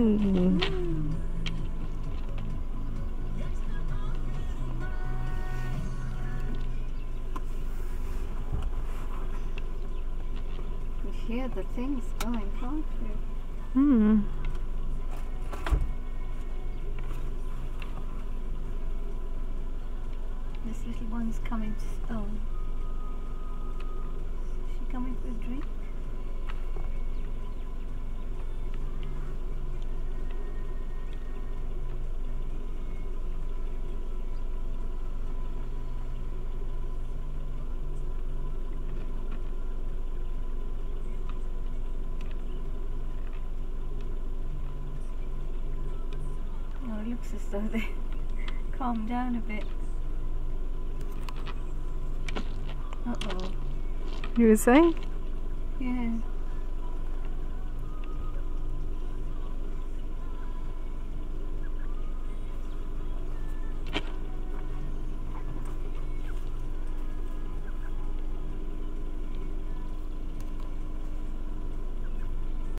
Ooh. You hear the things going, can't you? Hmm. This little one's coming to... Oh. Is she coming for a drink? Oh, it looks as though they calmed down a bit. Uh-oh. You were saying? Yeah.